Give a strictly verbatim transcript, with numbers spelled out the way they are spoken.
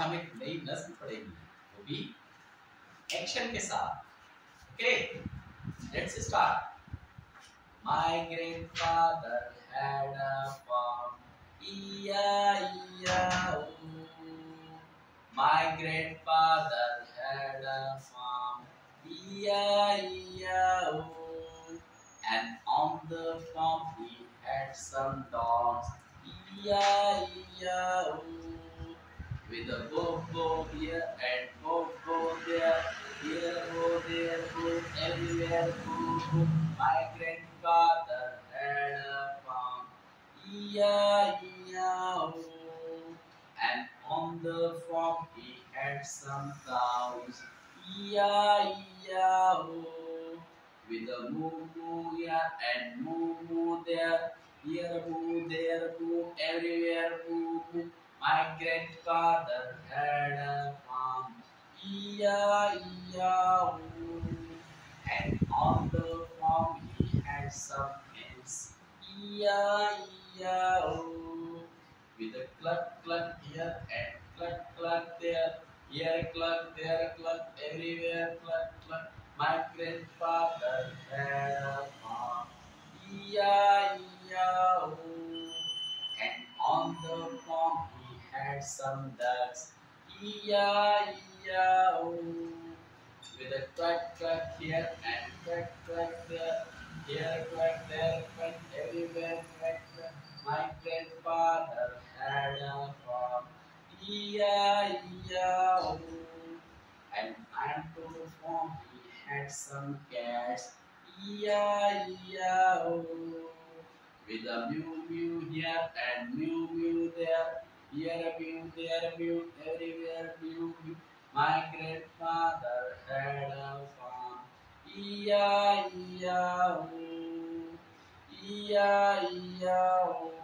हम एक नई नस्ल पढ़ेंगे, वो भी एक्शन के साथ। Okay, let's start. My grandfather had a farm, E I E I O. My grandfather had a farm, E I E I O. And on the farm he had some dogs, E I E I O. With a bo-bo here and bo-bo there, here bo, there bo, everywhere bo-bo. My grandfather had a farm, E I E I O. And on the farm he had some cows, E I E I O. With a moo-moo here and moo-moo there, here moo, there moo, everywhere moo-moo. My grandfather had a farm, E I E I O. And on the farm he had some hens, E I E I O. With a cluck cluck here and cluck cluck there, here cluck, there cluck, everywhere cluck cluck. My grandfather had a farm, E I E I O. And on the farm he had some ducks, E I E I O. With a quack quack here and quack quack there, here quack, there quack, everywhere quack quack. My grandfather had a farm, E I E I O. And on the farm he had some cats, E I E I O. With a mew mew here and mew mew there, here a mew, there a mew, everywhere mew mew. My grandfather had a farm, E I E I O, E I E I O.